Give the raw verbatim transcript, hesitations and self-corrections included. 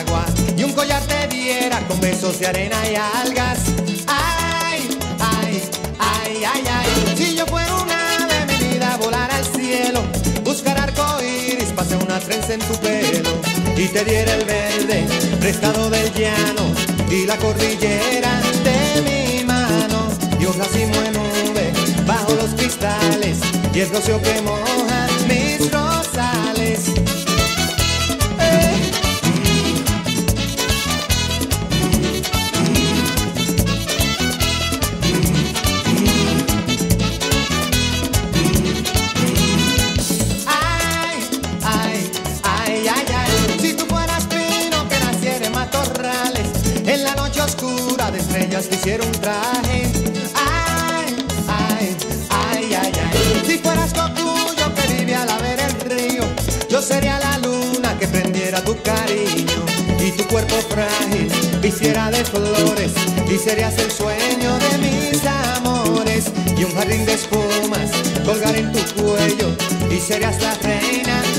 agua y un collar te diera con besos de arena y algas. Ay, ay, ay, ay, ay. Si yo fuera una ave, mi vida volar al cielo, buscar arcoíris, pase una trenza en tu pelo y te diera el verde prestado del llano y la cordillera de mi mano y un racimo en nube bajo los cristales y el rocío que moja mis rosales. En la noche oscura de estrellas quisiera un traje. Ay, ay, ay, ay, ay. Si fueras cocuyo que vive a la vera del río, yo sería la luna que prendiera tu cariño y tu cuerpo frágil vistiera de flores y serías el sueño de mis amores y un jardín de espumas colgar en tu cuello y serías la reina